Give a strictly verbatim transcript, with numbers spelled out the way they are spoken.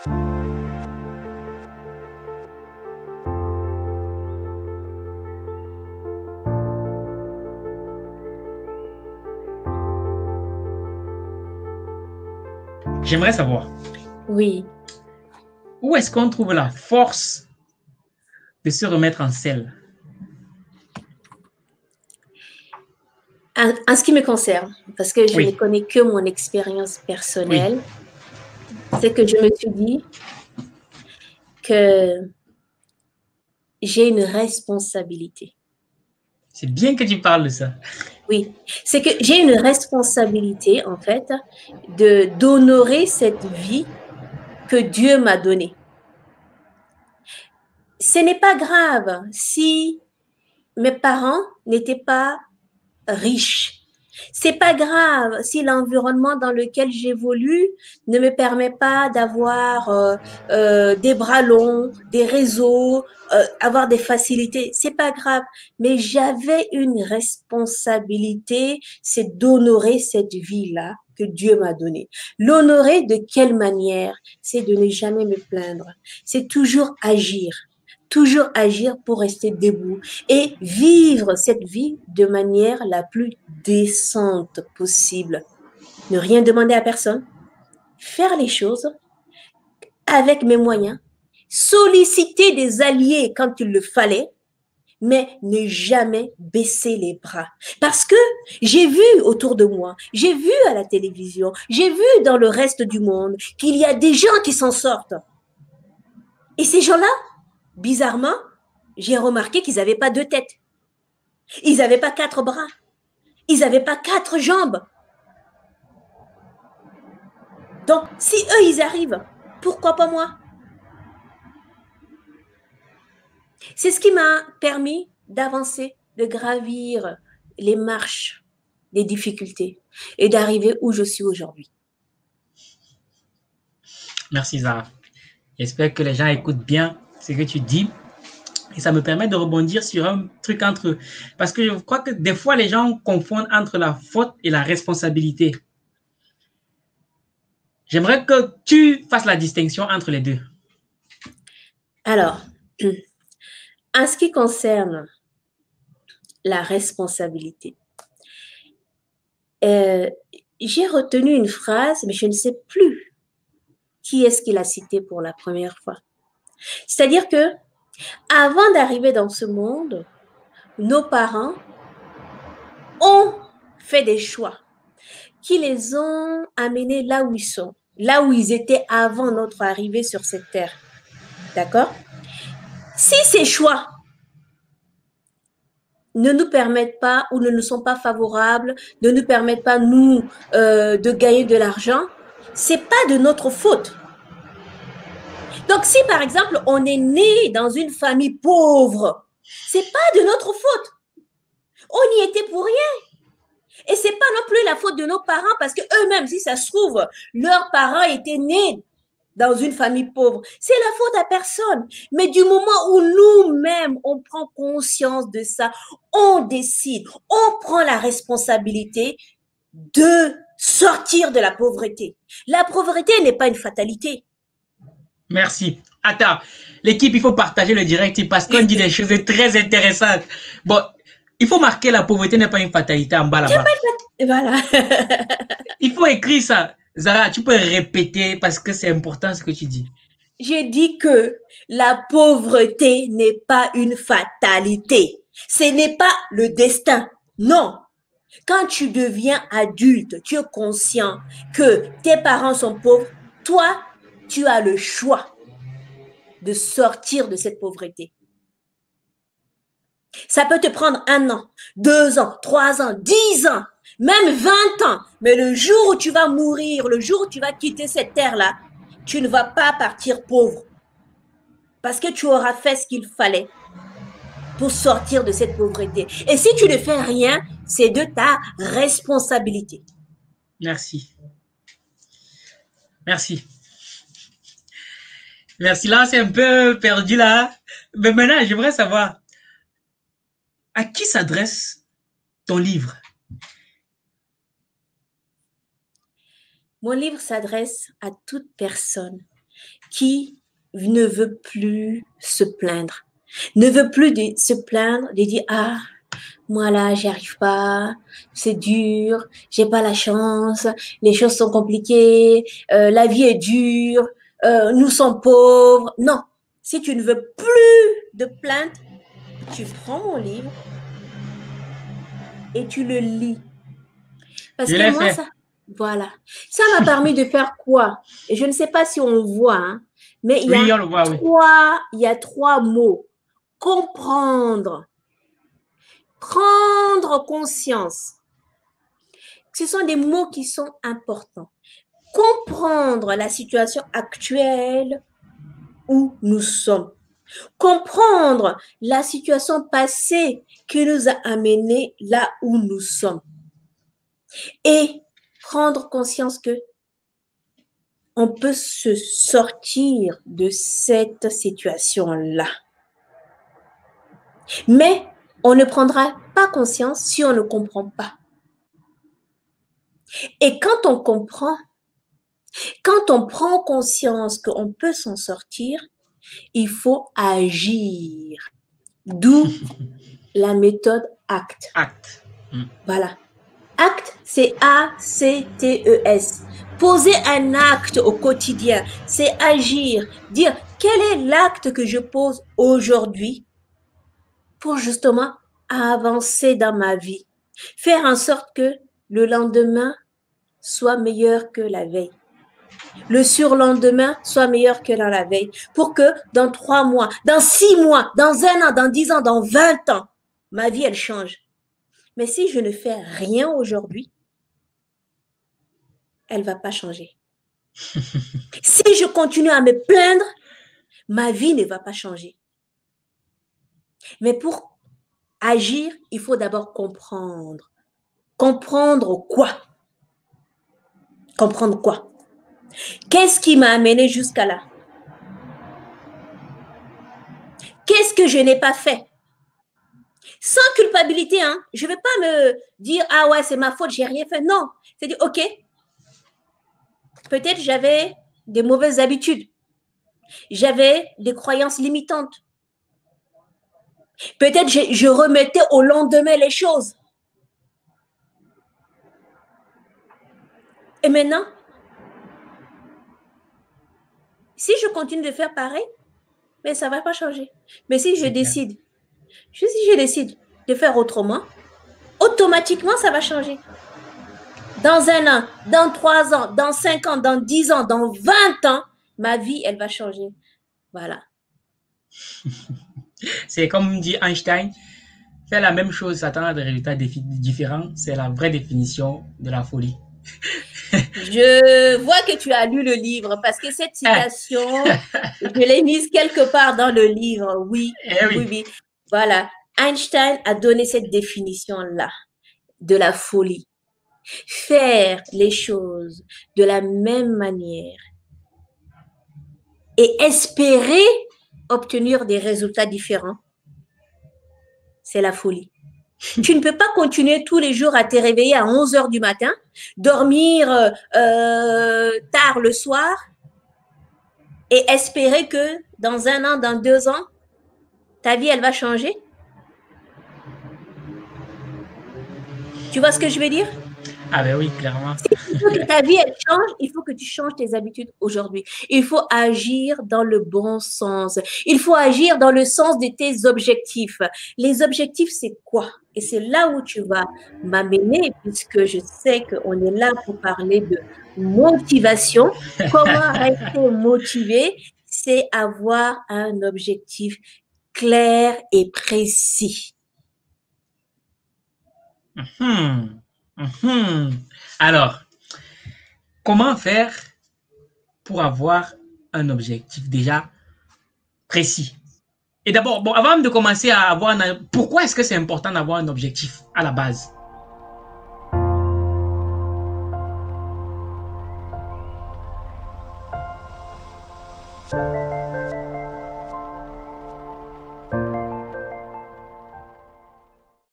J'aimerais savoir, Oui. où est-ce qu'on trouve la force de se remettre en selle? En, en ce qui me concerne, parce que je ne Oui, connais que mon expérience oui, personnelle, c'est que je me suis dit que j'ai une responsabilité. c'est bien que tu parles de ça. Oui, c'est que j'ai une responsabilité, en fait, de d'honorer cette vie que Dieu m'a donnée. Ce n'est pas grave si mes parents n'étaient pas riches. C'est pas grave si l'environnement dans lequel j'évolue ne me permet pas d'avoir euh, euh, des bras longs, des réseaux, euh, avoir des facilités. C'est pas grave. Mais j'avais une responsabilité, c'est d'honorer cette vie-là que Dieu m'a donnée. L'honorer de quelle manière? C'est de ne jamais me plaindre. C'est toujours agir. Toujours agir pour rester debout et vivre cette vie de manière la plus décente possible. Ne rien demander à personne, faire les choses avec mes moyens, solliciter des alliés quand il le fallait, mais ne jamais baisser les bras. Parce que j'ai vu autour de moi, j'ai vu à la télévision, j'ai vu dans le reste du monde qu'il y a des gens qui s'en sortent. Et ces gens-là, bizarrement, j'ai remarqué qu'ils n'avaient pas deux têtes. Ils n'avaient pas quatre bras. Ils n'avaient pas quatre jambes. Donc, si eux, ils arrivent, pourquoi pas moi? C'est ce qui m'a permis d'avancer, de gravir les marches des difficultés et d'arriver où je suis aujourd'hui. Merci Zara. J'espère que les gens écoutent bien ce que tu dis. Et ça me permet de rebondir sur un truc entre... Parce que je crois que des fois, les gens confondent entre la faute et la responsabilité. J'aimerais que tu fasses la distinction entre les deux. Alors, en ce qui concerne la responsabilité, euh, j'ai retenu une phrase, mais je ne sais plus qui est-ce qui l'a citée pour la première fois. C'est-à-dire que avant d'arriver dans ce monde, nos parents ont fait des choix qui les ont amenés là où ils sont, là où ils étaient avant notre arrivée sur cette terre. D'accord? Si ces choix ne nous permettent pas ou ne nous sont pas favorables, ne nous permettent pas, nous, euh, de gagner de l'argent, c'est pas de notre faute. Donc, si par exemple, on est né dans une famille pauvre, c'est pas de notre faute. On y était pour rien. Et c'est pas non plus la faute de nos parents parce que eux-mêmes, si ça se trouve, leurs parents étaient nés dans une famille pauvre. C'est la faute à personne. Mais du moment où nous-mêmes, on prend conscience de ça, on décide, on prend la responsabilité de sortir de la pauvreté. La pauvreté n'est pas une fatalité. Merci. Attends, l'équipe, il faut partager le direct parce qu'on dit des choses très intéressantes. Bon, il faut marquer la pauvreté n'est pas une fatalité en bas là-bas. Voilà. Il faut écrire ça. Zara, tu peux répéter parce que c'est important ce que tu dis. J'ai dit que la pauvreté n'est pas une fatalité. Ce n'est pas le destin. Non. Quand tu deviens adulte, tu es conscient que tes parents sont pauvres. Toi, tu as le choix de sortir de cette pauvreté. Ça peut te prendre un an, deux ans, trois ans, dix ans, même vingt ans. Mais le jour où tu vas mourir, le jour où tu vas quitter cette terre-là, tu ne vas pas partir pauvre. Parce que tu auras fait ce qu'il fallait pour sortir de cette pauvreté. Et si tu ne fais rien, c'est de ta responsabilité. Merci. Merci. Merci. Là, c'est un peu perdu là. Mais maintenant, j'aimerais savoir à qui s'adresse ton livre? Mon livre s'adresse à toute personne qui ne veut plus se plaindre, ne veut plus de, se plaindre, de dire « Ah, moi là, j'y arrive pas, c'est dur, j'ai pas la chance, les choses sont compliquées, euh, la vie est dure, euh, nous sommes pauvres. » Non, si tu ne veux plus de plainte, tu prends mon livre et tu le lis. Parce Je que l'ai moi, fait. ça, voilà. Ça m'a permis de faire quoi? Et je ne sais pas si on voit, hein, mais il y Oui, a on le voit, oui. trois, il y a trois mots. Comprendre, prendre conscience. Ce sont des mots qui sont importants. Comprendre la situation actuelle où nous sommes. Comprendre la situation passée qui nous a amenés là où nous sommes. Et prendre conscience que on peut se sortir de cette situation-là. Mais on ne prendra pas conscience si on ne comprend pas. Et quand on comprend, quand on prend conscience qu'on peut s'en sortir, il faut agir. D'où la méthode ACT. Acte. Mm. Voilà. ACT, c'est A C T E S. Poser un acte au quotidien, c'est agir, dire quel est l'acte que je pose aujourd'hui pour justement avancer dans ma vie. Faire en sorte que le lendemain soit meilleur que la veille. Le surlendemain soit meilleur que dans la veille. Pour que dans trois mois, dans six mois, dans un an, dans dix ans, dans vingt ans, ma vie, elle change. Mais si je ne fais rien aujourd'hui, elle ne va pas changer. Si je continue à me plaindre, ma vie ne va pas changer. Mais pour agir, il faut d'abord comprendre. Comprendre quoi? Comprendre quoi? Qu'est-ce qui m'a amené jusqu'à là? Qu'est-ce que je n'ai pas fait? Sans culpabilité, hein? Je ne vais pas me dire, ah ouais, c'est ma faute, j'ai rien fait. Non, c'est dire, ok, peut-être j'avais des mauvaises habitudes. J'avais des croyances limitantes. Peut-être je, je remettais au lendemain les choses. Et maintenant, si je continue de faire pareil, mais ça ne va pas changer. Mais si je décide, si je décide de faire autrement, automatiquement, ça va changer. Dans un an, dans trois ans, dans cinq ans, dans dix ans, dans vingt ans, ma vie, elle va changer. Voilà. C'est comme dit Einstein, faire la même chose, s'attendre à des résultats différents, c'est la vraie définition de la folie. Je vois que tu as lu le livre parce que cette citation, je l'ai mise quelque part dans le livre. Oui, eh oui. oui, oui. Voilà. Einstein a donné cette définition-là de la folie. Faire les choses de la même manière et espérer obtenir des résultats différents, c'est la folie. Tu ne peux pas continuer tous les jours à te réveiller à onze heures du matin, dormir euh, tard le soir et espérer que dans un an, dans deux ans, ta vie, elle va changer. Tu vois ce que je veux dire? Ah ben oui, clairement. Si tu veux que ta vie, elle change, il faut que tu changes tes habitudes aujourd'hui. Il faut agir dans le bon sens. Il faut agir dans le sens de tes objectifs. Les objectifs, c'est quoi? Et c'est là où tu vas m'amener, puisque je sais qu'on est là pour parler de motivation. Comment rester motivé? C'est avoir un objectif clair et précis. Mmh. Mmh. Alors, comment faire pour avoir un objectif déjà précis? Et d'abord, bon, avant de commencer à avoir un... Pourquoi est-ce que c'est important d'avoir un objectif à la base?